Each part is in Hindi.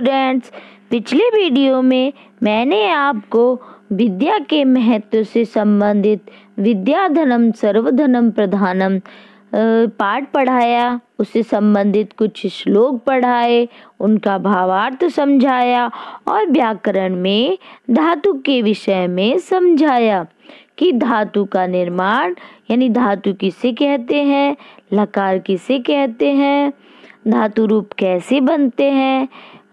स्टूडेंट्स, पिछले वीडियो में मैंने आपको विद्या के महत्व से संबंधित विद्या धनम सर्वधनम प्रधानम पाठ पढ़ाया, उससे संबंधित कुछ श्लोक पढ़ाए, उनका भावार्थ समझाया और व्याकरण में धातु के विषय में समझाया कि धातु का निर्माण यानी धातु किसे कहते हैं, लकार किसे कहते हैं, धातु रूप कैसे बनते हैं।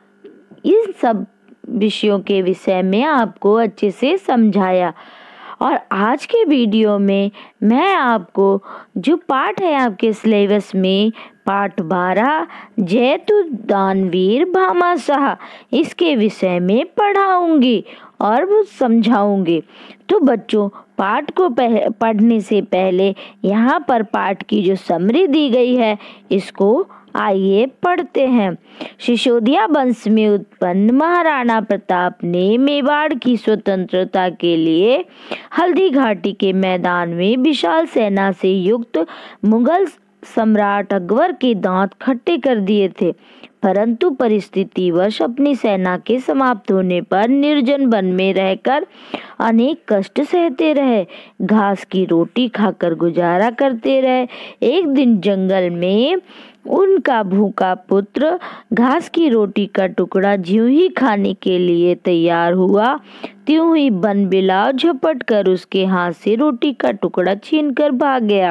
इन सब विषयों के विषय में आपको अच्छे से समझाया। और आज के वीडियो में मैं आपको जो पाठ है आपके सिलेबस में पाठ 12 जैतु दानवीर भामाशाह, इसके विषय में पढ़ाऊंगी और वो समझाऊंगी। तो बच्चों, पाठ को पढ़ने से पहले यहाँ पर पाठ की जो समरी दी गई है इसको आइए पढ़ते हैं। सिसोदिया वंश में उत्पन्न महाराणा प्रताप ने मेवाड़ की स्वतंत्रता के लिए हल्दी घाटी के मैदान में विशाल सेना से युक्त मुगल सम्राट अकबर के दांत खट्टे कर दिए थे, परंतु परिस्थितिवश अपनी सेना के समाप्त होने पर निर्जन वन में रहकर अनेक कष्ट सहते रहे, घास की रोटी खाकर गुजारा करते रहे। एक दिन जंगल में उनका भूखा पुत्र घास की रोटी का टुकड़ा ज्यों ही खाने के लिए तैयार हुआ, त्यों ही बनबिलाव झपट कर उसके हाथ से रोटी का टुकड़ा छीनकर भाग गया।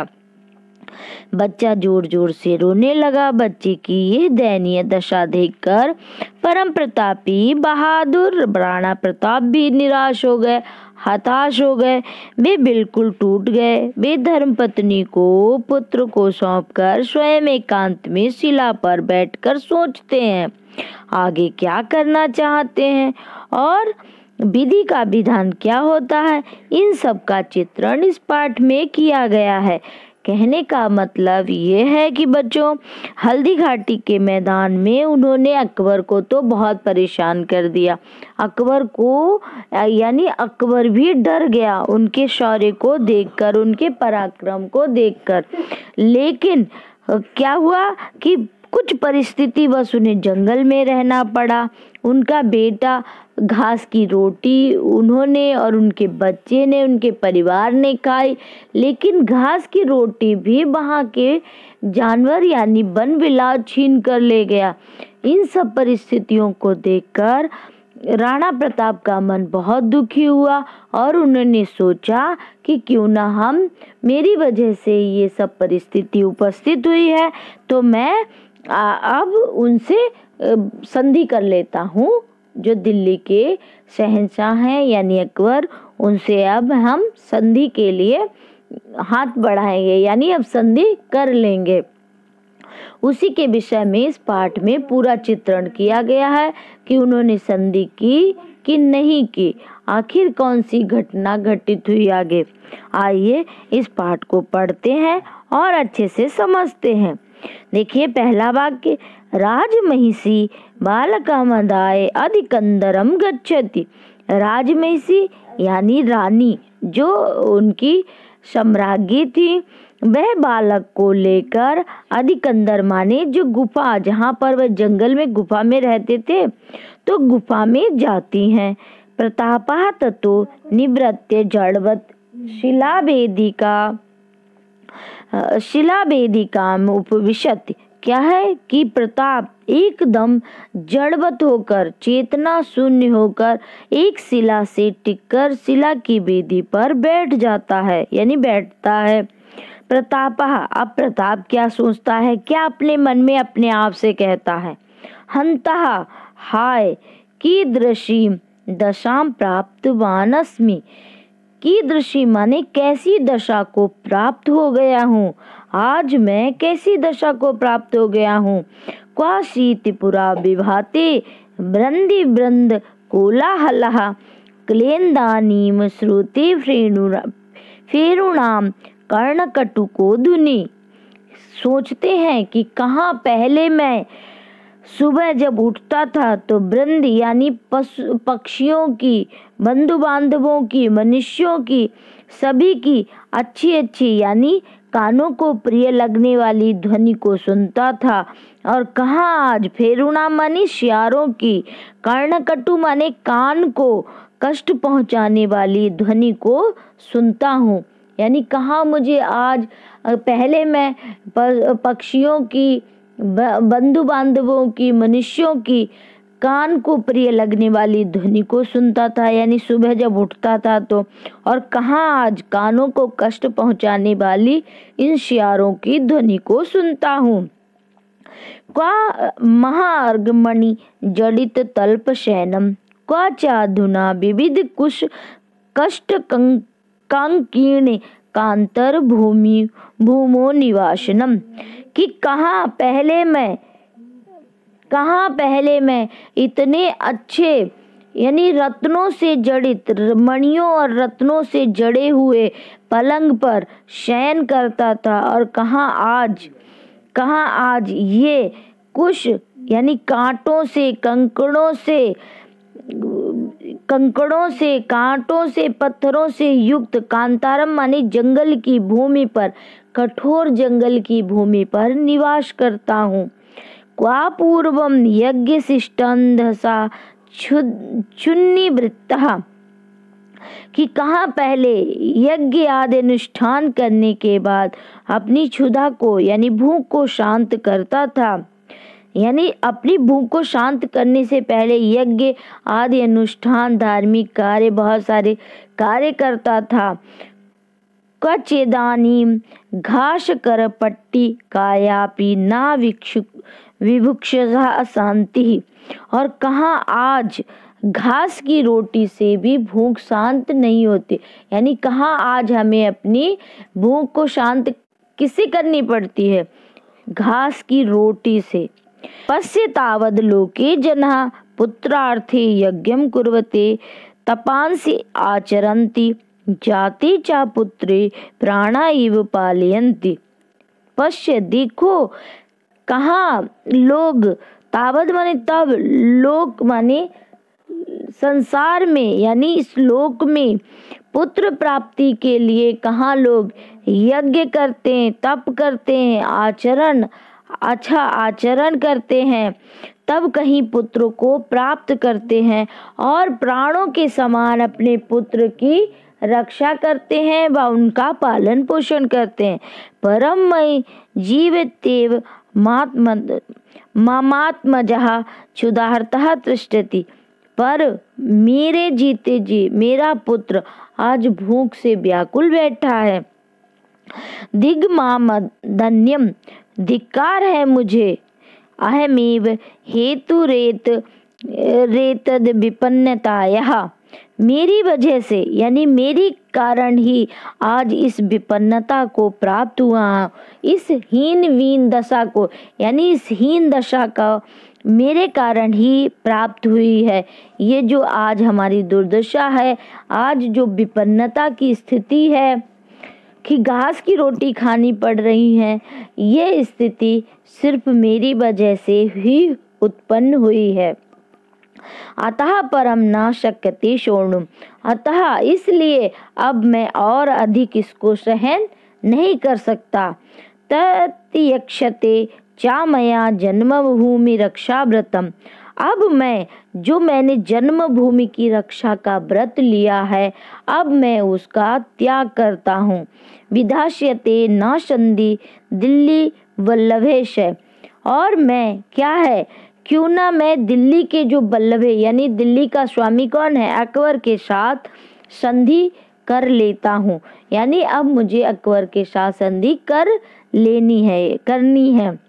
बच्चा जोर जोर से रोने लगा। बच्चे की यह दयनीय दशा देखकर परम प्रतापी बहादुर राणा प्रताप भी निराश हो गए, हताश हो गए। वे बिल्कुल टूट गए। वे धर्मपत्नी को पुत्र को सौंपकर स्वयं एकांत में शिला पर बैठकर सोचते हैं आगे क्या करना चाहते हैं और विधि का विधान क्या होता है। इन सब का चित्रण इस पाठ में किया गया है। कहने का मतलब ये है कि बच्चों, हल्दी घाटी के मैदान में उन्होंने अकबर को तो बहुत परेशान कर दिया। अकबर को यानी अकबर भी डर गया उनके शौर्य को देखकर, उनके पराक्रम को देखकर। लेकिन क्या हुआ कि कुछ परिस्थिति बस उन्हें जंगल में रहना पड़ा। उनका बेटा घास की रोटी उन्होंने और उनके बच्चे ने, उनके परिवार ने खाई, लेकिन घास की रोटी भी वहाँ के जानवर यानी बनबिलाव छीन कर ले गया। इन सब परिस्थितियों को देखकर राणा प्रताप का मन बहुत दुखी हुआ और उन्होंने सोचा कि क्यों ना मेरी वजह से ये सब परिस्थिति उपस्थित हुई है तो मैं अब उनसे संधि कर लेता हूँ। जो दिल्ली के शहंशाह हैं यानी अकबर, उनसे अब हम संधि के लिए हाथ बढ़ाएंगे यानी अब संधि कर लेंगे। उसी के विषय में इस पाठ में पूरा चित्रण किया गया है कि उन्होंने संधि की कि नहीं की, आखिर कौन सी घटना घटित हुई आगे। आइए इस पाठ को पढ़ते हैं और अच्छे से समझते हैं। देखिए पहला वाक्य, राजमहिषी बालकामदाय अधिकंदरम गच्छति। राजमहिषी यानी रानी, जो उनकी सम्राज्ञी थी, वह बालक को लेकर अधिकंदर माने जो गुफा, जहाँ पर वह जंगल में गुफा में रहते थे, तो गुफा में जाती हैं। प्रतापः ततो निवृत्य जड़वत् शिलावेदिकाम उपविशति। क्या है कि प्रताप एकदम जड़वत होकर, चेतना शून्य होकर एक शिला से टिककर शिला की वेदी पर बैठ जाता है यानी बैठता है। प्रतापः, अब प्रताप क्या सोचता है, क्या अपने मन में अपने आप से कहता है, हंतः, हाय कीदृशी दशाम प्राप्तवानस्मि। कीदृशी माने कैसी दशा को प्राप्त हो गया हूँ, आज मैं कैसी दशा को प्राप्त हो गया हूँ। क्वाशीति पुरा विभाते वृंदि वृंद कोलाहलः क्लेन्दानीम श्रुति फेरुणाम कर्णकटुको धुनि। सोचते हैं कि कहाँ पहले मैं सुबह जब उठता था तो वृंद यानी पशु पक्षियों की, बंधु बांधवों की, मनुष्यों की, सभी की अच्छी अच्छी यानी कानों को प्रिय लगने वाली ध्वनि को सुनता था, और कहाँ आज फेरुणा माने शियारों की, कर्णकटु माने कान को कष्ट पहुंचाने वाली ध्वनि को सुनता हूँ। यानी कहाँ मुझे आज, पहले मैं पक्षियों की, बंधु बांधवों की, मनुष्यों की कान को प्रिय लगने वाली ध्वनि को सुनता था, यानी सुबह जब उठता था तो, और कहाँ आज कानों को कष्ट पहुंचाने वाली इन शियारों की ध्वनि को सुनता हूँ। क्वा महाअर्गमणि जडित तल्प शयनम, क्वा चाधुना विविध कुश कष्ट कांकीर्ण कांतर भूमो निवासनम, कि कहाँ पहले मैं इतने अच्छे, यानी रत्नों से जड़ित, मणियों और रत्नों से जड़े हुए पलंग पर शयन करता था, और कहाँ आज ये कुश, यानी कांटों से, कांटों से, पत्थरों से युक्त, कांतारम माने जंगल की भूमि पर, कठोर जंगल की भूमि पर निवास करता हूँ। क्वा पूर्वम यज्ञ शिष्टांधसा चुन्निवृत्तः, कि कहाँ पहले यज्ञ आदि अनुष्ठान करने के बाद अपनी क्षुधा को, यानी भूख को शांत करता था, यानी अपनी भूख को शांत करने से पहले यज्ञ आदि अनुष्ठान, धार्मिक कार्य, बहुत सारे कार्य करता था। क्वचेदानीं घास कर पट्टी कायापि ना विभुक्षसा शांति, और कहाँ आज घास की रोटी से भी भूख शांत नहीं होती, यानी कहाँ आज हमें अपनी भूख को शांत किससे करनी पड़ती है, घास की रोटी से। पश्य तावद लोके जनः पुत्रार्थे यज्ञं कुर्वते तपांसि आचरन्ति जाति चा पुत्रे प्राणा इव पालयन्ति। पश्य, देखो, कहाँ लोग, तावद माने तब, लोक माने संसार में, यानी इस लोक में पुत्र प्राप्ति के लिए कहाँ लोग यज्ञ करते हैं, तप करते हैं, अच्छा आचरण करते हैं, तब कहीं पुत्र को प्राप्त करते हैं, और प्राणों के समान अपने पुत्र की रक्षा करते हैं व उनका पालन पोषण करते हैं। परममय जीवत्येव मामात्मजः क्षुधार्तः तिष्ठति, पर मेरे जीते जी मेरा पुत्र आज भूख से व्याकुल बैठा है। दिग्मामधन्यम, धिक्कार है मुझे, अहमेव हेतु रेतद विपन्नतायः, मेरी वजह से, यानी मेरी कारण ही आज इस विपन्नता को प्राप्त हुआ, इस हीन दशा को, यानी इस हीन दशा का मेरे कारण ही प्राप्त हुई है। ये जो आज हमारी दुर्दशा है, आज जो विपन्नता की स्थिति है कि घास की रोटी खानी पड़ रही है, ये स्थिति सिर्फ मेरी वजह से ही उत्पन्न हुई है। अतः परम न शक्यते शोणुम, अतः इसलिए अब मैं और अधिक इसको सहन नहीं कर सकता। तत्यक्षते चा मया जन्मभूमि रक्षा व्रतम, अब मैंने जन्मभूमि की रक्षा का व्रत लिया है, अब मैं उसका त्याग करता हूँ। विधास्यते न संधि दिल्ली वल्लभेश, और मैं क्या है, क्यों ना मैं दिल्ली के जो वल्लभ है, यानी दिल्ली का स्वामी कौन है, अकबर के साथ संधि कर लेता हूँ, यानी अब मुझे अकबर के साथ संधि करनी है।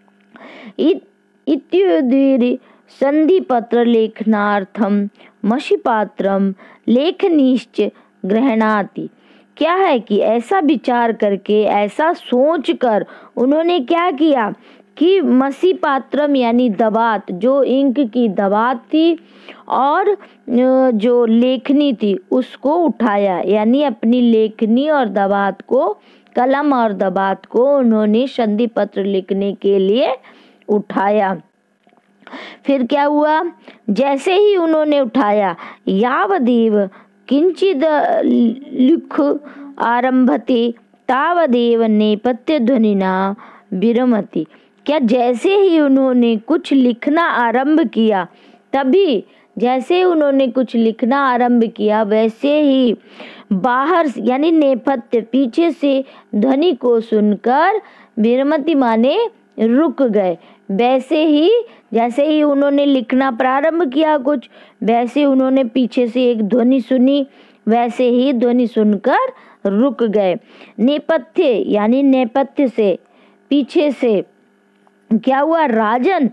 इत्युदीरि संधि पत्र लेखनार्थम मशीपात्रम लेखनीश्च ग्रहणाति, क्या है कि ऐसा विचार करके, ऐसा सोच कर उन्होंने क्या किया कि मसी पात्रम यानी दवात, जो इंक की दवात थी और जो लेखनी थी उसको उठाया, यानी अपनी लेखनी और दवात को, कलम और दवात को उन्होंने संधि पत्र लिखने के लिए उठाया। फिर क्या हुआ, जैसे ही उन्होंने उठाया, यावदेव किंचिद लिख आरंभते तावदेव नेपथ्य ध्वनिना विरमति। क्या जैसे ही उन्होंने कुछ लिखना आरंभ किया, तभी जैसे उन्होंने कुछ लिखना आरंभ किया वैसे ही बाहर यानी नेपथ्य पीछे से ध्वनि को सुनकर विरमति माने रुक गए। वैसे ही जैसे ही उन्होंने लिखना प्रारंभ किया कुछ, वैसे उन्होंने पीछे से एक ध्वनि सुनी, वैसे ही ध्वनि सुनकर रुक गए। नेपथ्य यानी नेपथ्य से पीछे से क्या हुआ? राजन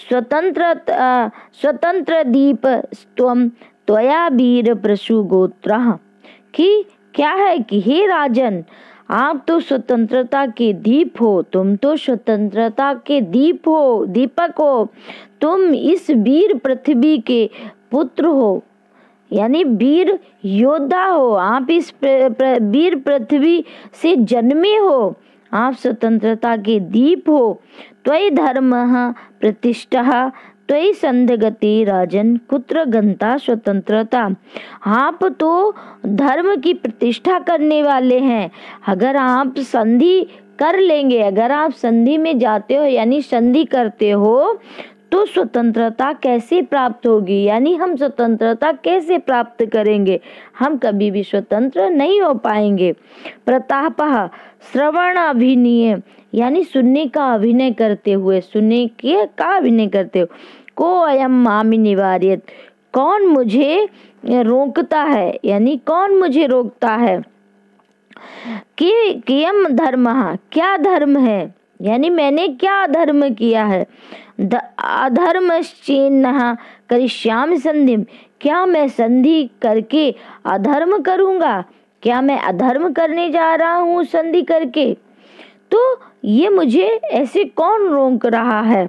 स्वतंत्र दीप स्तवम त्वया वीर प्रसु गोत्रः। कि क्या है कि हे राजन, आप तो स्वतंत्रता के दीप हो, तुम तो स्वतंत्रता के दीपक हो, तुम इस वीर पृथ्वी के पुत्र हो, यानी वीर योद्धा हो, आप इस वीर पृथ्वी से जन्मे हो, आप स्वतंत्रता के दीप हो। त्वयि धर्मः प्रतिष्ठः त्वयि संधगति राजन कुत्र गंता स्वतंत्रता। आप तो धर्म की प्रतिष्ठा करने वाले हैं, अगर आप संधि कर लेंगे, अगर आप संधि में जाते हो यानी संधि करते हो, तो स्वतंत्रता कैसे प्राप्त होगी, यानी हम स्वतंत्रता कैसे प्राप्त करेंगे, हम कभी भी स्वतंत्र नहीं हो पाएंगे। प्रतापः श्रवण अभिनय यानी सुनने का अभिनय करते हुए, सुनने के का अभिनय करते हुए। को अयम मामि निवार्यत, कौन मुझे रोकता है, यानी कौन मुझे रोकता है। कियम धर्मः, क्या धर्म है, यानी मैंने क्या अधर्म किया है। अधर्मश्चेन्नः करिष्यामि संधिम, क्या मैं संधि करके अधर्म करूंगा, क्या मैं अधर्म करने जा रहा हूँ संधि करके। तो ये मुझे ऐसे कौन रोक रहा है।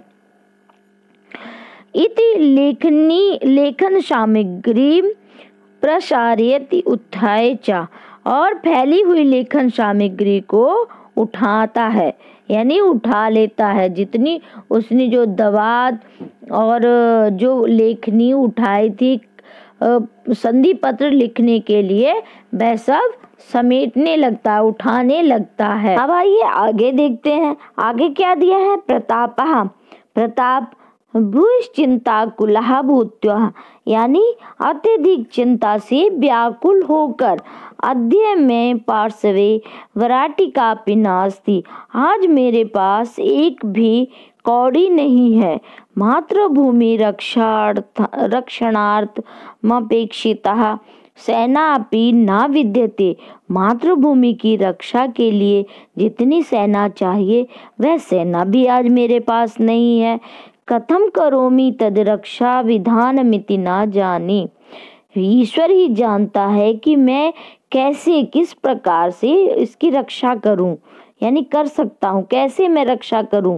इति लेखन सामग्री प्रसारयति उत्थाय च, और फैली हुई लेखन सामग्री को उठाता है, यानी उठा लेता है। जितनी उसने जो दवात और जो लेखनी उठाई थी संधि पत्र लिखने के लिए, वह सब समेटने लगता है, उठाने लगता है। अब आइए आगे देखते हैं, आगे क्या दिया है। प्रतापः, प्रताप भूश्चिंता कुलः भूत्वा, यानी अत्यधिक चिंता से व्याकुल होकर। अद्य में पार्श्वे वराटिकापि नास्ति, आज मेरे पास एक भी कौड़ी नहीं है। मातृभूमि रक्षणार्थ मपेक्षितः सेनापि न विद्यते, मातृभूमि की रक्षा के लिए जितनी सेना चाहिए वह सेना भी आज मेरे पास नहीं है। कथम करोमि तद रक्षा विधानमिति न जाने, ईश्वर ही जानता है कि मैं कैसे किस प्रकार से इसकी रक्षा करूं, यानी कर सकता हूं, कैसे मैं रक्षा करूं।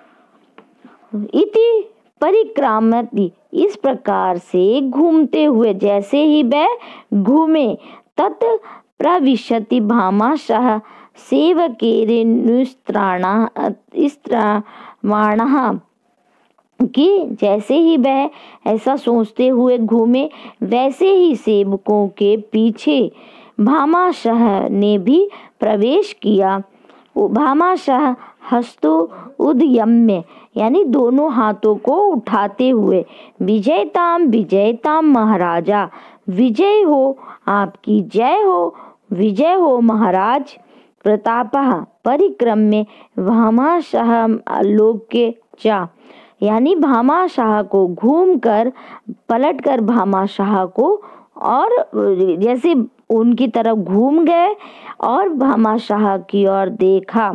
इति परिक्रामति, इस प्रकार से घूमते हुए, जैसे ही वह घूमे, तत् प्रविशति भामाशः सेवकेर्नुस्त्राणाः, कि जैसे ही वह ऐसा सोचते हुए घूमे, वैसे ही सेवकों के पीछे भामाशह ने भी प्रवेश किया। भामाशह हस्तो उद्यम्य, यानी दोनों हाथों को उठाते हुए, विजयताम विजयताम महाराजा, विजय हो, आपकी जय हो, विजय हो महाराज। प्रतापः परिक्रम्य भामाशह लोक्य च, यानी भामाशाह को घूमकर पलटकर भामाशाह को, और जैसे उनकी तरफ घूम गए और भामाशाह की ओर देखा।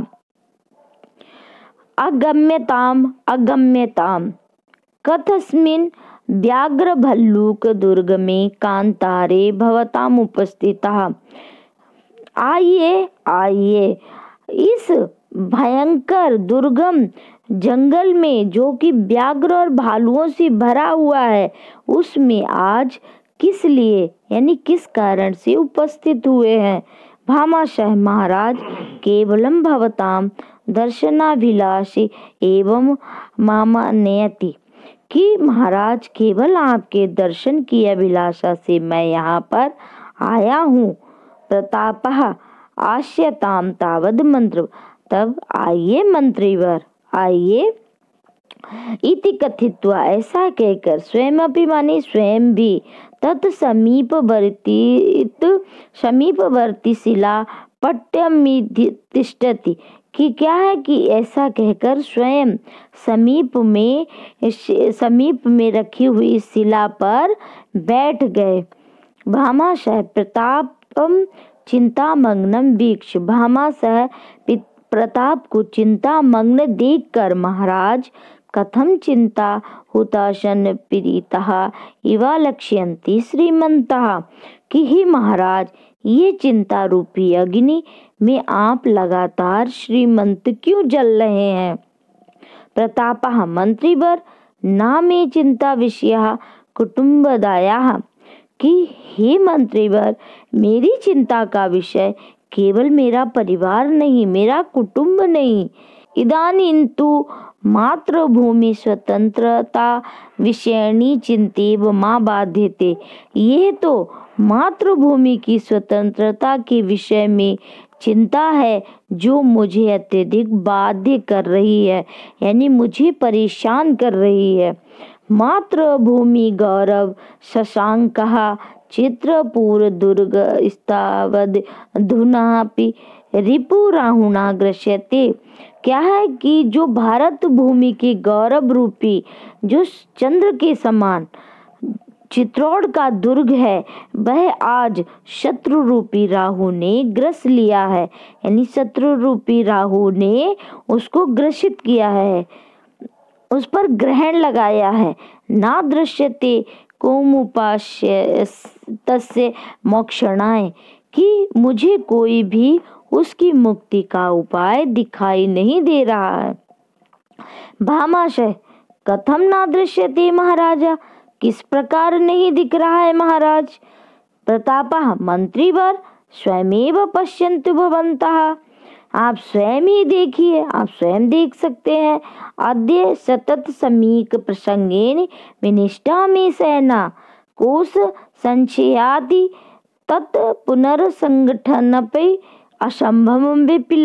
अगम्यताम अगम्यताम कथस्मिन् व्याघ्र भल्लूक दुर्ग में कांतारे भवताम उपस्थितः, आइए आइए, इस भयंकर दुर्गम जंगल में जो कि व्याघ्र और भालुओं से भरा हुआ है, उसमें आज किस लिए, यानी किस कारण से उपस्थित हुए हैं। भामाशाह महाराज केवलम भवताम दर्शनाभिलाषी एवं मामानयति, कि महाराज केवल आपके दर्शन की अभिलाषा से मैं यहाँ पर आया हूँ। प्रतापः आस्यताम तावद मंत्र। तब आइए मंत्रीवर आइए इति कथित्वा, ऐसा कहकर स्वयं अपि माने स्वयं भी तत् समीपवर्ती शिला पट्टमिति तिष्ठति, कि क्या है कि ऐसा कहकर स्वयं समीप में रखी हुई शिला पर बैठ गए। भामाशय प्रतापम चिंतामग्नम वीक्ष, भामाशय प्रताप को चिंता मग्न देखकर, महाराज कथम चिंता हुताशन पीड़ितः इवा लक्ष्यन्ति श्रीमन्तः, कि ही महाराज ये चिंता रूपी अग्नि में आप लगातार श्रीमंत क्यों जल रहे हैं। प्रतापः मंत्रीवर ना मे चिंता विषयः कुटुम्बदायाः, कि हे मंत्रीवर मेरी चिंता का विषय केवल मेरा परिवार नहीं, मेरा कुटुंब नहीं। इदानीं तु मातृभूमि स्वतंत्रता विषयणी चिंतेव मा बाध्यते, ये तो मातृभूमि की स्वतंत्रता के विषय में चिंता है जो मुझे अत्यधिक बाध्य कर रही है, यानी मुझे परेशान कर रही है। मातृभूमि गौरव शशांकः चित्रपूर दुर्ग स्तावद धुनापि रिपुराहुणा ग्रस्यते, क्या है कि जो भारत भूमि के गौरव रूपी जो चंद्र के समान चित्तौड़ का दुर्ग है, वह आज शत्रु रूपी राहु ने ग्रस लिया है, यानी शत्रु रूपी राहु ने उसको ग्रसित किया है, उस पर ग्रहण लगाया है। ना दृश्यते कोमुपास्य तस्य मोक्षणाय, कि मुझे कोई भी उसकी मुक्ति का उपाय दिखाई नहीं दे रहा है। भामाशय कथम ना दृश्यते महाराजा, किस प्रकार नहीं दिख रहा है महाराज। प्रतापः मंत्रीवर स्वयमेव पश्यन्तु भवन्तः, आप स्वयं ही देखिए, आप स्वयं देख सकते हैं। अद्य सतत समीक प्रसंगेन विनिष्ठा में सेना कोश संचयादि तत् पुनर्संगठनपि असंभवमिव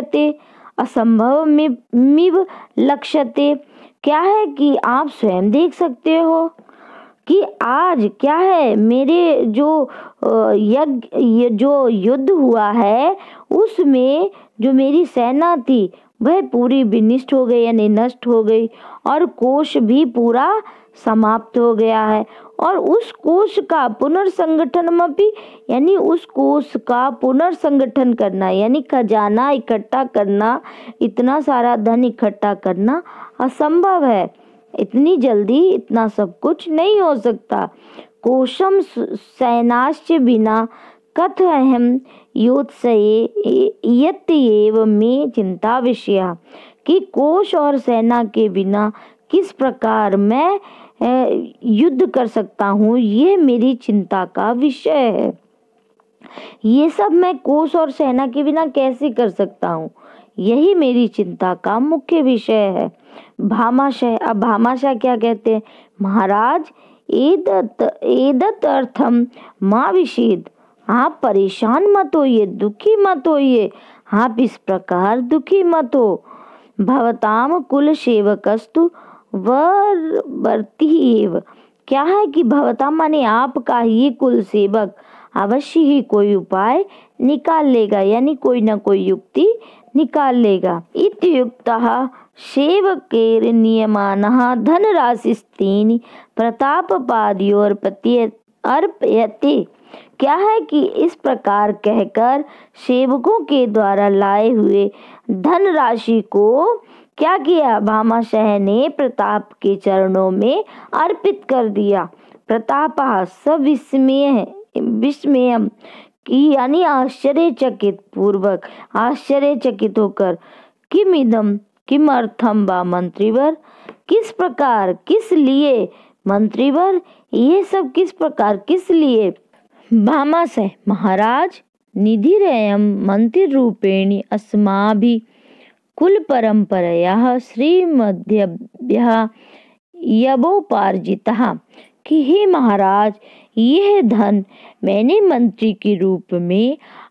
लक्ष्यते, क्या है कि आप स्वयं देख सकते हो कि आज क्या है, मेरे जो युद्ध हुआ है उसमें जो मेरी सेना थी वह पूरी विनिष्ट हो गई, यानी नष्ट हो गई, और कोश भी पूरा समाप्त हो गया है। और उस कोश का पुनर्संगठन यानी उस कोश का पुनर्संगठन करना, यानी खजाना इकट्ठा करना, इतना सारा धन इकट्ठा करना असंभव है। इतनी जल्दी इतना सब कुछ नहीं हो सकता। कोशम सैनाश्च बिना कथ अहम योत्सये यत्येव में चिंता विषय, कि कोश और सेना के बिना किस प्रकार मैं युद्ध कर सकता हूँ, ये मेरी चिंता का विषय है। ये सब मैं कोश और सेना के बिना कैसे कर सकता हूँ, यही मेरी चिंता का मुख्य विषय है। भामाशय, अब भामाशय क्या कहते हैं, महाराज एदत अर्थम माँ विषेद, आप परेशान मत होइए, दुखी मत होइए, आप इस प्रकार दुखी मत हो। भवताम कुल सेवकस्तु वर्ती एव, क्या है कि भवताम माने आपका ही कुल सेवक अवश्य ही कोई उपाय निकाल लेगा, यानी कोई ना कोई युक्ति निकाल लेगा। इत्युक्तः सेवकेर नियमानः धनराशिस्तेन प्रतापपादयोर प्रति अर्पयते, क्या है कि इस प्रकार कहकर सेवकों के द्वारा लाए हुए धनराशि को क्या किया, भामाशय ने प्रताप के चरणों में अर्पित कर दिया। प्रतापः विस्मयम की यानी आश्चर्यचकित पूर्वक, आश्चर्यचकित होकर, किमर्थम वा मंत्रीवर, किस प्रकार, किस लिए मंत्रीवर, ये सब किस प्रकार, किस लिए। भामाशय, महाराज निधिरयं मंत्री रूपेण अस्माभिः कुल परंपरया श्रीमद्भ्यः यवोपार्जितः, कि हे महाराज यह धन मैंने मंत्री के रूप में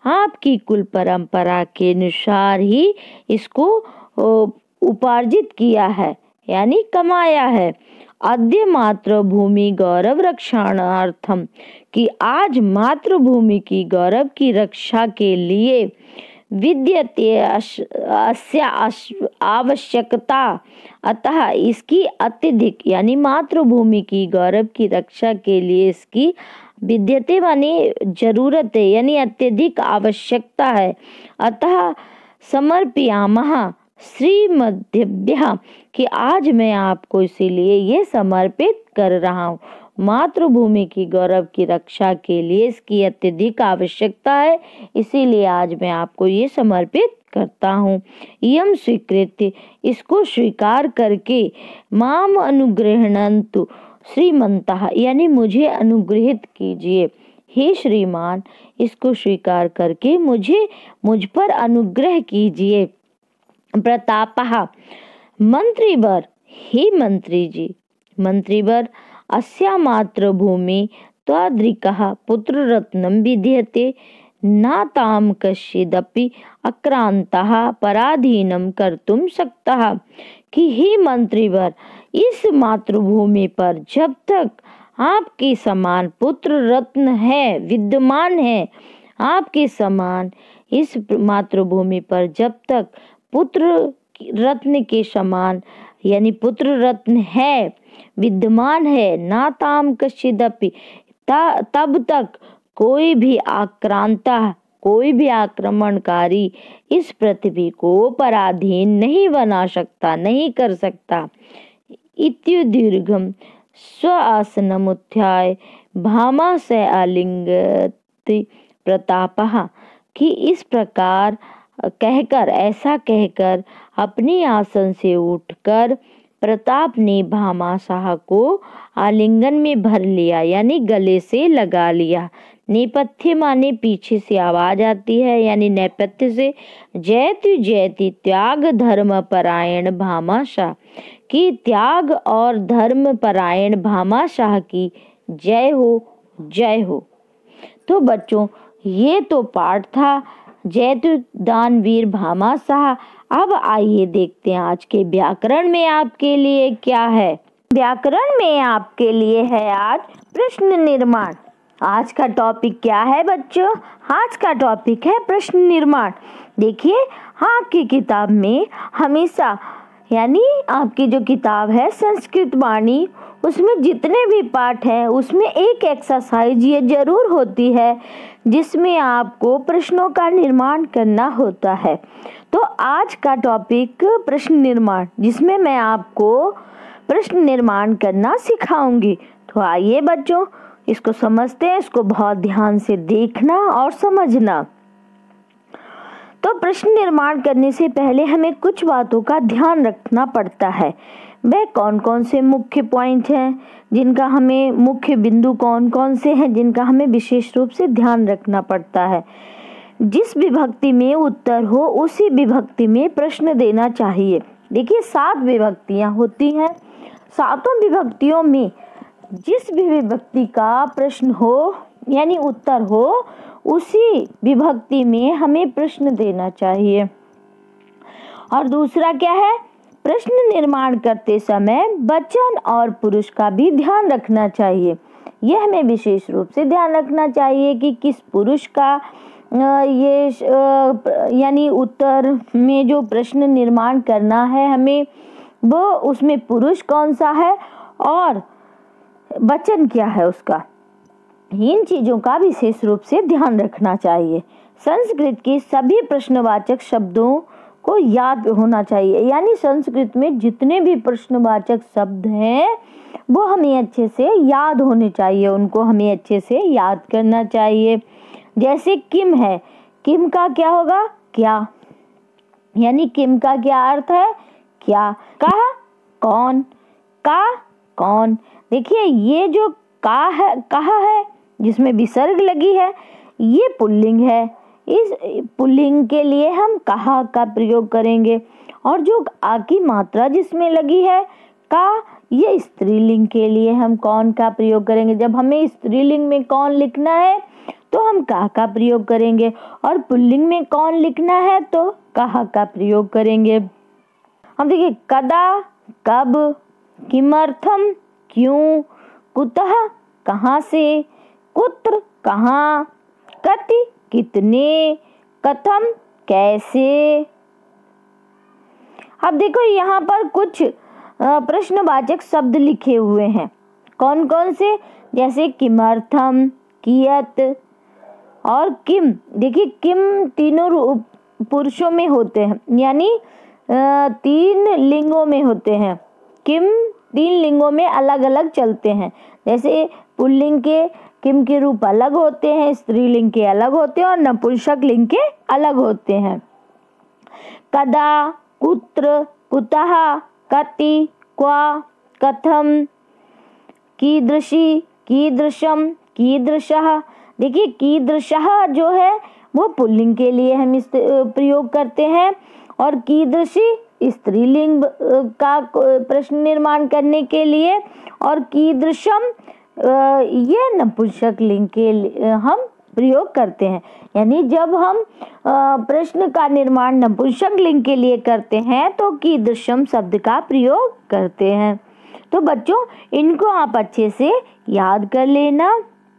आपकी कुल परंपरा के अनुसार ही इसको उपार्जित किया है, यानी कमाया है। अद्य मातृभूमि गौरव रक्षणार्थम, कि आज मातृभूमि की गौरव की रक्षा के लिए विद्यते अस्य आवश्यकता, अतः इसकी अत्यधिक, यानी मातृभूमि की गौरव की रक्षा के लिए इसकी विद्यते माने जरूरत है, यानी अत्यधिक आवश्यकता है। अतः समर्पयामः श्रीमद्भ्यः, कि आज मैं आपको इसीलिए ये समर्पित कर रहा हूँ। मातृभूमि की गौरव की रक्षा के लिए इसकी अत्यधिक आवश्यकता है, इसीलिए आज मैं आपको ये समर्पित करता हूँ। यम स्वीकृत्य, इसको स्वीकार करके, माम अनुग्रहणन्तु श्रीमन्तः, यानी मुझे अनुग्रहित कीजिए। हे श्रीमान, इसको स्वीकार करके मुझ पर अनुग्रह कीजिए। प्रतापः, मंत्रीवर, हे मंत्री जी, मंत्रीवर, अस्या मातृभूमि त्वादृकः पुत्ररत्नं विद्यते, न तां कश्चिदपि अक्रान्तः पराधीनं कर्तुं शक्तः, कि हे मंत्रीवर, इस मातृभूमि पर जब तक आपके समान पुत्र रत्न है, विद्यमान है, आपके समान इस मातृभूमि पर जब तक पुत्र रत्न के समान, यानी पुत्र रत्न है, विद्यमान है, ना ताम कश्चिदपि, तब तक कोई भी आक्रांता, कोई भी आक्रमणकारी इस पृथ्वी को पराधीन नहीं बना सकता, नहीं कर सकता। इत्युदीर्घम स्व आसनम उत्थाय भामा से आलिंगति प्रतापः, कि इस प्रकार कहकर, ऐसा कहकर अपनी आसन से उठकर प्रताप ने भामाशाह को आलिंगन में भर लिया, यानी गले से लगा लिया। नेपथ्य माने पीछे से आवाज आती है, यानी नेपथ्य से। जयति जयति त्याग धर्म परायण भामाशाह, की त्याग और धर्म परायण भामाशाह की जय हो, जय हो। तो बच्चों, ये तो पाठ था जयतु दानवीर भामाशाह। अब आइए देखते हैं आज के व्याकरण में आपके लिए क्या है। व्याकरण में आपके लिए है आज प्रश्न निर्माण। आज का टॉपिक क्या है बच्चों? आज का टॉपिक है प्रश्न निर्माण। देखिए, आपकी किताब में हमेशा, यानी आपकी जो किताब है संस्कृत वाणी, उसमें जितने भी पाठ हैं उसमें एक एक्सरसाइज ये जरूर होती है जिसमें आपको प्रश्नों का निर्माण करना होता है। तो आज का टॉपिक प्रश्न निर्माण, जिसमें मैं आपको प्रश्न निर्माण करना सिखाऊंगी। तो आइए बच्चों, इसको समझते हैं, इसको बहुत ध्यान से देखना और समझना। तो प्रश्न निर्माण करने से पहले हमें कुछ बातों का ध्यान रखना पड़ता है। वह कौन कौन से मुख्य पॉइंट हैं जिनका हमें, मुख्य बिंदु कौन कौन से हैं जिनका हमें विशेष रूप से ध्यान रखना पड़ता है। जिस विभक्ति में उत्तर हो उसी विभक्ति में प्रश्न देना चाहिए। देखिए, 7 विभक्तियां होती हैं। 7 विभक्तियों में जिस भी विभक्ति का प्रश्न हो, यानी उत्तर हो, उसी विभक्ति में हमें प्रश्न देना चाहिए। और दूसरा क्या है? प्रश्न निर्माण करते समय वचन और पुरुष का भी ध्यान रखना चाहिए। यह हमें विशेष रूप से ध्यान रखना चाहिए कि किस पुरुष का यानी उत्तर में जो प्रश्न निर्माण करना है हमें, वो उसमें पुरुष कौन सा है और वचन क्या है उसका। इन चीजों का विशेष रूप से ध्यान रखना चाहिए। संस्कृत के सभी प्रश्नवाचक शब्दों को याद होना चाहिए, यानी संस्कृत में जितने भी प्रश्नवाचक शब्द हैं वो हमें अच्छे से याद होने चाहिए, उनको हमें अच्छे से याद करना चाहिए। जैसे किम है, किम का क्या होगा? क्या, यानी किम का क्या अर्थ है? क्या। कहा, कौन, का, कौन। देखिए, ये जो का है, कहा है जिसमें विसर्ग लगी है, ये पुल्लिंग है। इस पुल्लिंग के लिए हम कहा का प्रयोग करेंगे। और जो आ की मात्रा जिसमें लगी है का, ये स्त्रीलिंग के लिए हम कौन का प्रयोग करेंगे। जब हमें स्त्रीलिंग में कौन लिखना है तो हम कहा का प्रयोग करेंगे, और पुल्लिंग में कौन लिखना है तो कहा का प्रयोग करेंगे। हम देखिए कदा कब, किमर्थम क्यों, कुतः कहाँ से, कुत्र कहाँ, कति कितने, कथम कैसे। अब देखो यहाँ पर कुछ प्रश्नवाचक शब्द लिखे हुए हैं। कौन कौन से, जैसे किमर्थम, कियत और किम। देखिए किम तीनों पुरुषों में होते हैं, यानी 3 लिंगों में होते हैं। किम 3 लिंगों में अलग अलग चलते हैं। जैसे पुल्लिंग के किम के रूप अलग होते हैं, स्त्रीलिंग के अलग होते हैं और नपुंसक लिंग के अलग होते हैं। कदा, कुत्र, कुतः, कति, क्वा, कथम, कीदृशी, कीदृशम, कीदृशः। देखिए कीदृशः जो है वो पुल्लिंग के लिए हम इस प्रयोग करते हैं, और कीदृशी स्त्रीलिंग का प्रश्न निर्माण करने के लिए, और कीदृशम ये नपुंसक लिंग के लिए हम प्रयोग करते हैं। यानी जब हम प्रश्न का निर्माण नपुंसक लिंग के लिए करते हैं तो कीदृशम शब्द का प्रयोग करते हैं। तो बच्चों इनको आप अच्छे से याद कर लेना।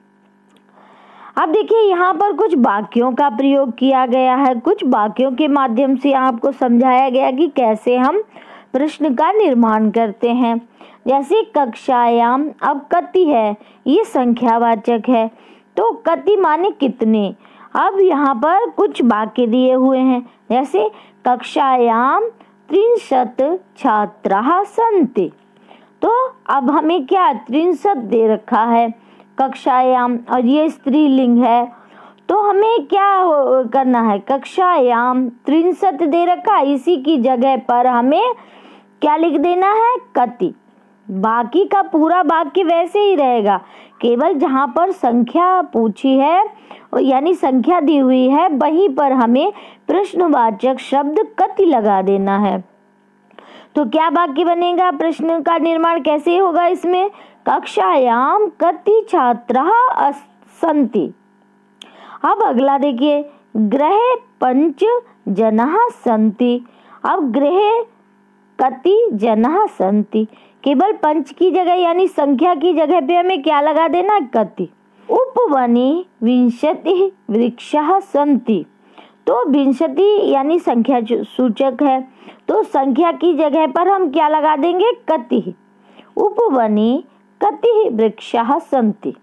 अब देखिए यहाँ पर कुछ वाक्यों का प्रयोग किया गया है। कुछ वाक्यों के माध्यम से आपको समझाया गया कि कैसे हम प्रश्न का निर्माण करते हैं। जैसे कक्षायाम, अब कति है, ये संख्यावाचक है, तो कति माने कितने। अब यहाँ पर कुछ वाक्य दिए हुए हैं, जैसे कक्षायाम 63 छात्राः सन्ति। तो अब हमें क्या 63 दे रखा है कक्षायाम, और ये स्त्रीलिंग है, तो हमें क्या करना है, कक्षायाम 63 दे रखा, इसी की जगह पर हमें क्या लिख देना है, कति। बाकी का पूरा वाक्य वैसे ही रहेगा, केवल जहाँ पर संख्या पूछी है यानी संख्या दी हुई है वहीं पर हमें प्रश्नवाचक शब्द कति लगा देना है। तो क्या वाक्य बनेगा, प्रश्न का निर्माण कैसे होगा इसमें, कक्षायाम कति छात्राः सन्ति। अब अगला देखिए, गृहे 5 जनाः सन्ति। अब गृहे कति जनाः सन्ति, केवल 5 की जगह यानी संख्या की जगह पे हमें क्या लगा देना, कति। उपवने 20 वृक्षाः सन्ति। तो 20 यानी संख्या सूचक है, तो संख्या की जगह पर हम क्या लगा देंगे, कति। उपवने कति वृक्षाः सन्ति।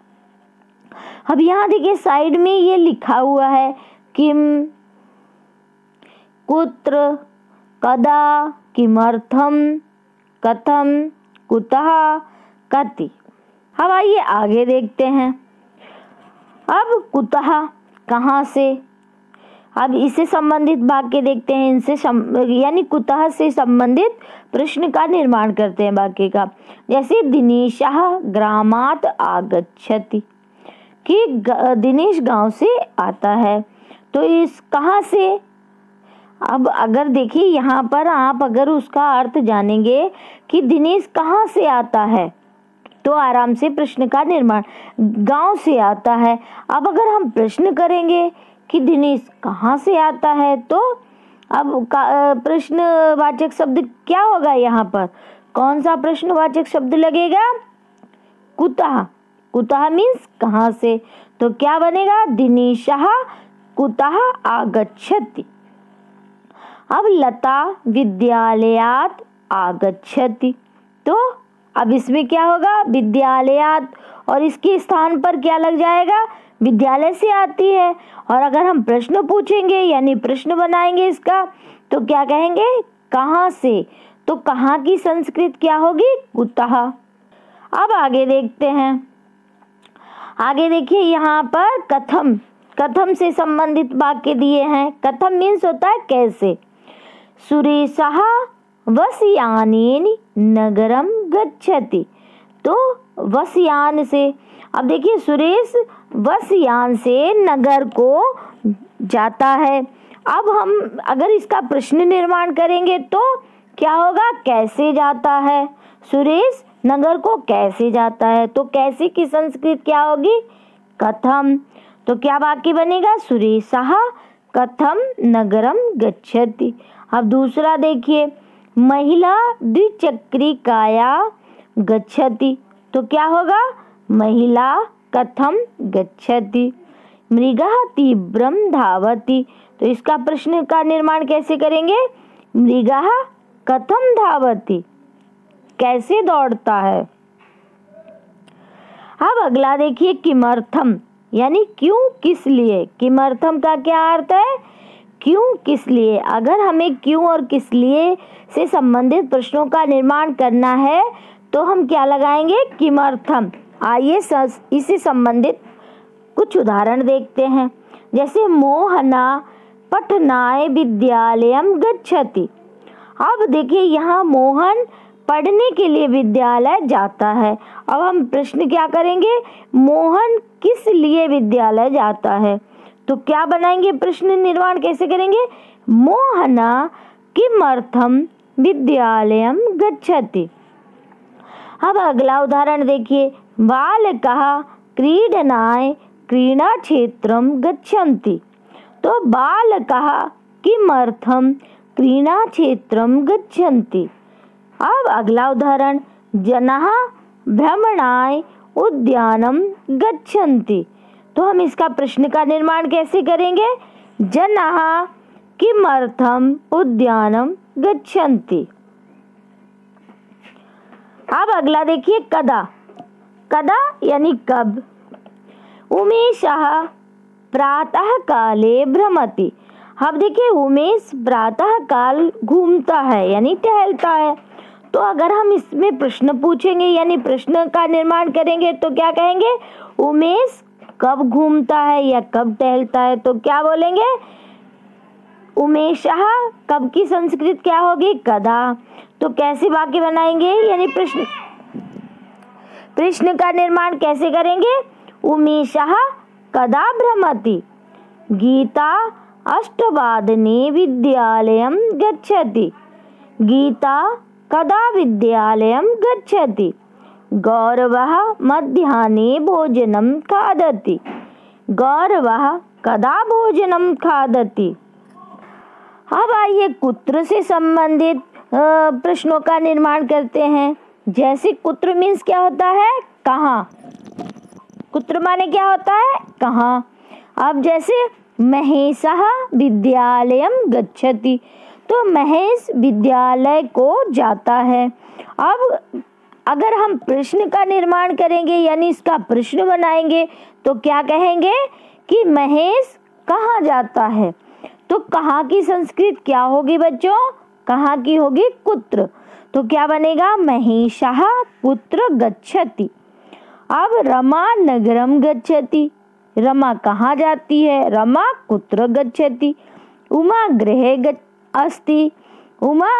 अब यहाँ देखिए साइड में ये लिखा हुआ है, किम, कुत्र, कदा, किमर्थम, कथम, कुतः, कति। अब आइए आगे देखते हैं। अब कुतः कहाँ से, अब इससे संबंधित वाक्य देखते हैं। इनसे यानी कुतः से संबंधित प्रश्न का निर्माण करते हैं वाक्य का। जैसे दिनेशः ग्रामात् आगच्छति, कि दिनेश गांव से आता है, तो इस कहाँ से। अब अगर देखिए यहाँ पर आप अगर उसका अर्थ जानेंगे कि दिनेश कहाँ से आता है, तो आराम से प्रश्न का निर्माण, गांव से आता है। अब अगर हम प्रश्न करेंगे कि दिनेश कहाँ से आता है, तो अब प्रश्नवाचक शब्द क्या होगा, यहाँ पर कौन सा प्रश्नवाचक शब्द लगेगा, कुतः। कुतः मीन्स कहाँ से, तो क्या बनेगा, दिनेशः कुतः आगच्छति। अब लता विद्यालयात् आगच्छति, तो अब इसमें क्या होगा, विद्यालयात्, और इसके स्थान पर क्या लग जाएगा, विद्यालय से आती है। और अगर हम प्रश्न पूछेंगे यानी प्रश्न बनाएंगे इसका, तो क्या कहेंगे, कहाँ से, तो कहाँ की संस्कृत क्या होगी, कुतः। अब आगे देखते हैं। आगे देखिए यहाँ पर कथम, कथम से संबंधित वाक्य दिए हैं। कथम मीन्स होता है कैसे। सुरेशः वसयानेन नगरम गच्छति, तो वसयान से, अब देखिए सुरेश वसयान से नगर को जाता है। अब हम अगर इसका प्रश्न निर्माण करेंगे तो क्या होगा, कैसे जाता है, सुरेश नगर को कैसे जाता है, तो कैसे की संस्कृत क्या होगी, कथम। तो क्या वाक्य बनेगा? सुरेशः कथम नगरम गच्छति। अब दूसरा देखिए, महिला द्विचक्रिकाया गच्छति, तो क्या होगा? महिला कथम गच्छति। मृगः तीव्रम धावति, तो इसका प्रश्न का निर्माण कैसे करेंगे? मृगः कथम धावति, कैसे दौड़ता है। अब अगला देखिए, किमर्थम, यानी क्यों, किस लिए। किमर्थम का क्या अर्थ है? क्यों, किस लिए। अगर हमें क्यों और किस लिए से संबंधित प्रश्नों का निर्माण करना है तो हम क्या लगाएंगे? किमर्थम। आइए इससे संबंधित कुछ उदाहरण देखते हैं। जैसे मोहना पठनाय विद्यालयम गच्छति। अब देखिए यहाँ मोहन पढ़ने के लिए विद्यालय जाता है। अब हम प्रश्न क्या करेंगे? मोहन किस लिए विद्यालय जाता है, तो क्या बनाएंगे? प्रश्न निर्माण कैसे करेंगे? मोहना किमर्थम विद्यालयम गच्छति। अब अगला उदाहरण देखिए, बालकः क्रीडनाय क्रीडा क्षेत्रम गच्छन्ति। तो बालकः किमर्थम क्रीडा क्षेत्रम गच्छन्ति। अब अगला उदाहरण, जनः भ्रमणाय उद्यानम गच्छन्ति। तो हम इसका प्रश्न का निर्माण कैसे करेंगे? जनः किमर्थम उद्यानम गच्छन्ति। अब अगला देखिए, कदा। कदा यानी कब। उमेशः प्रातः काले भ्रमति। अब देखिए उमेश प्रातः काल घूमता है यानी टहलता है। तो अगर हम इसमें प्रश्न पूछेंगे यानी प्रश्न का निर्माण करेंगे तो क्या कहेंगे? उमेश कब घूमता है या कब टहलता है, तो क्या बोलेंगे? उमेशः, कब की संस्कृत क्या होगी? कदा। तो कैसे वाक्य बनाएंगे यानी प्रश्न का निर्माण कैसे करेंगे? उमेशः कदा भ्रमति। गीता अष्टवादने विद्यालयं गच्छति। गीता कदा विद्यालयं गच्छति। गौरवः मध्याह्ने भोजनं खादति। गौरवः कदा भोजनं खादति। अब आइए कुत्र से संबंधित प्रश्नों का निर्माण करते हैं। जैसे कुत्र मीन्स क्या होता है? कहाँ। कुत्र माने क्या होता है? कहाँ। अब जैसे महेशः विद्यालयं गच्छति, तो महेश विद्यालय को जाता है। अब अगर हम प्रश्न का निर्माण करेंगे यानी इसका प्रश्न बनाएंगे तो क्या कहेंगे कि महेश कहाँ जाता है। तो कहाँ की संस्कृत क्या होगी बच्चों? कहाँ की होगी? कुत्र। तो क्या बनेगा? महेशः कुत्र गच्छति। अब रमा नगरम गच्छति। रमा कहाँ जाती है? रमा कुत्र गच्छति। उमा गृहे अस्ति। उमा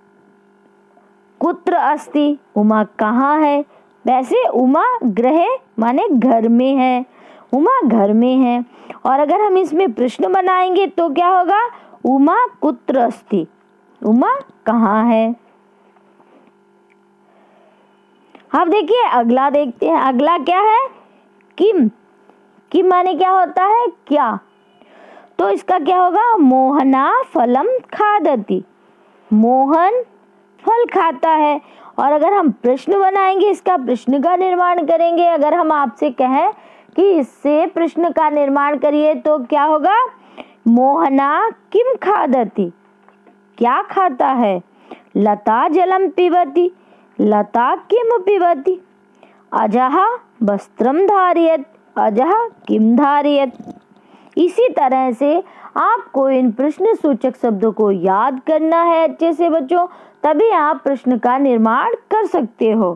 कुत्र अस्ति। उमा कहाँ है? वैसे उमा गृह माने घर में है। उमा घर में है। और अगर हम इसमें प्रश्न बनाएंगे तो क्या होगा? उमा कुत्र अस्ति। उमा कहाँ है? अब देखिए अगला देखते हैं। अगला क्या है? किम। किम माने क्या होता है? क्या। तो इसका क्या होगा? मोहना फलम खादति। मोहन फल खाता है। और अगर हम प्रश्न बनाएंगे इसका प्रश्न का निर्माण करेंगे। अगर हम आपसे कहें कि इससे प्रश्न का निर्माण करिए तो क्या होगा? मोहना किम खादति। क्या खाता है? लता जलम पिबति। लता किम पिबति। अजः वस्त्रम धारयत। अजः किम धारयत। इसी तरह से आपको इन प्रश्न सूचक शब्दों को याद करना है अच्छे से बच्चों, तभी आप प्रश्न का निर्माण कर सकते हो।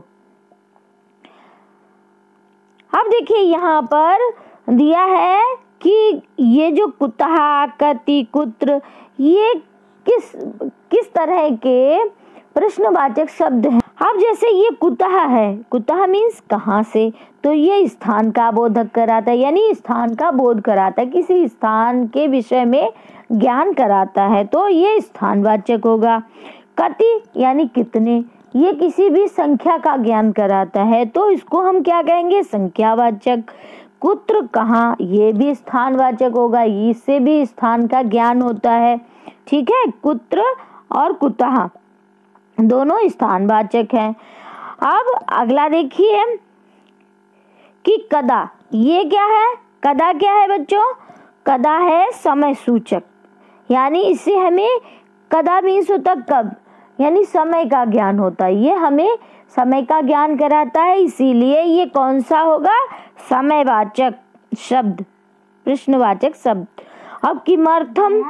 अब देखिए यहाँ पर दिया है कि ये जो कुतः, कति, कुत्र, ये किस तरह के प्रश्नवाचक शब्द हैं। अब जैसे ये कुतः है, कुतः मीन्स कहाँ से, तो ये स्थान का बोधक कराता है यानी स्थान का बोध कराता है, किसी स्थान के विषय में ज्ञान कराता है, तो ये स्थानवाचक होगा। कति यानी कितने, ये किसी भी संख्या का ज्ञान कराता है तो इसको हम क्या कहेंगे? संख्यावाचक। कुत्र कहाँ, ये भी स्थानवाचक होगा, इससे भी स्थान का ज्ञान होता है। ठीक है, कुत्र और कुतः दोनों स्थानवाचक हैं। अब अगला देखिए कि कदा, ये क्या है? कदा क्या है बच्चों? कदा है समय सूचक, यानी इससे हमें कदा मीन्स होता कब, यानी समय का ज्ञान होता है। ये हमें समय का ज्ञान कराता है, इसीलिए ये कौन सा होगा? समयवाचक शब्द, प्रश्नवाचक शब्द। अब किमर्थम,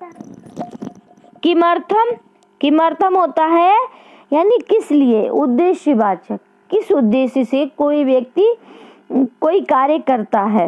किमर्थम, किमर्थम होता है यानी किस लिए, उद्देश्यवाचक, किस उद्देश्य से कोई व्यक्ति कोई कार्य करता है।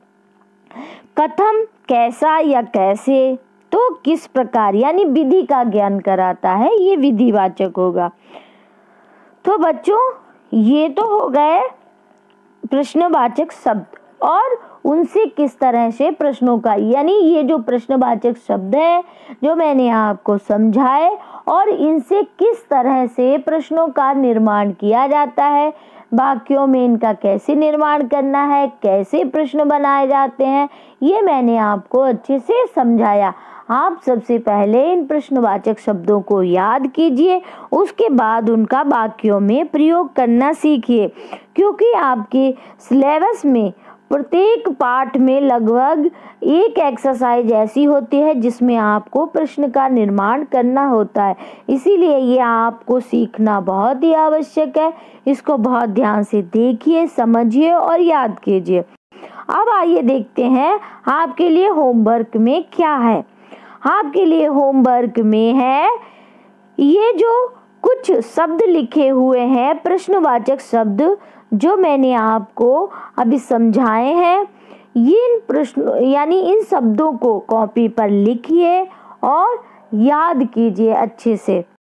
कथम कैसा या कैसे, तो किस प्रकार, यानी विधि का ज्ञान कराता है, ये विधिवाचक होगा। तो बच्चों ये तो हो गए प्रश्नवाचक शब्द, और उनसे किस तरह से प्रश्नों का, यानी ये जो प्रश्नवाचक शब्द है जो मैंने आपको समझाए, और इनसे किस तरह से प्रश्नों का निर्माण किया जाता है, वाक्यों में इनका कैसे निर्माण करना है, कैसे प्रश्न बनाए जाते हैं, ये मैंने आपको अच्छे से समझाया। आप सबसे पहले इन प्रश्नवाचक शब्दों को याद कीजिए, उसके बाद उनका वाक्यों में प्रयोग करना सीखिए, क्योंकि आपके सिलेबस में प्रत्येक पाठ में लगभग एक एक्सरसाइज ऐसी होती है जिसमें आपको प्रश्न का निर्माण करना होता है। इसीलिए ये आपको सीखना बहुत ही आवश्यक है। इसको बहुत ध्यान से देखिए, समझिए और याद कीजिए। अब आइए देखते हैं आपके लिए होमवर्क में क्या है। आपके लिए होमवर्क में है ये जो कुछ शब्द लिखे हुए हैं, प्रश्नवाचक शब्द जो मैंने आपको अभी समझाए हैं, ये इन प्रश्न यानी इन शब्दों को कॉपी पर लिखिए और याद कीजिए अच्छे से।